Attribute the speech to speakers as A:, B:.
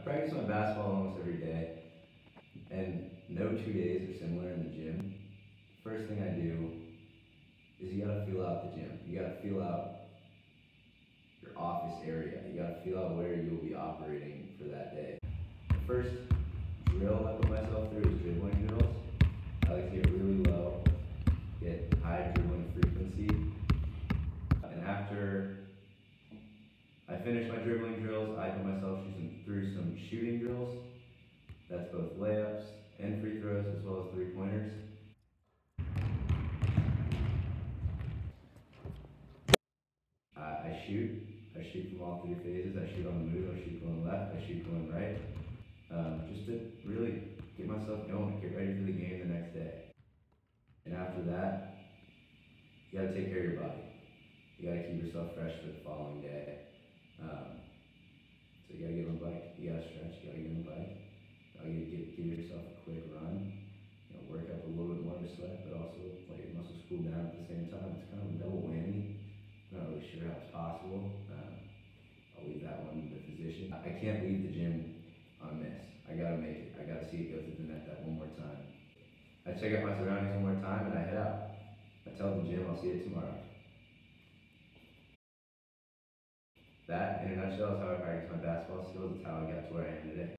A: practice my basketball almost every day, and no 2 days are similar in the gym. First thing I do is you gotta feel out the gym. You gotta feel out your office area. You gotta feel out where you'll be operating for that day. The first drill I put myself through is dribbling drills. I like to get really low, get high dribbling frequency, and after I finish my dribbling drills, I put myself through some shooting drills. That's both layups and free throws as well as three-pointers. I shoot from all three phases. I shoot on the move, I shoot going left, I shoot going right. Just to really get myself going, get ready for the game the next day. And after that, you gotta take care of your body. You gotta keep yourself fresh for the following day. So you gotta get on the bike, you gotta stretch, you gotta get on the bike. You gotta give yourself a quick run. Work up a little bit more of a sweat, but also let your muscles cool down at the same time. It's kind of a double whammy. I'm not really sure how it's possible. I'll leave that one to the physician. I can't leave the gym on a miss. I gotta make it. I gotta see it go through the net that one more time. I check out my surroundings one more time and I head out. I tell the gym I'll see you tomorrow. That, in a nutshell, is how I practice my basketball skills. It's how I got to where I am today.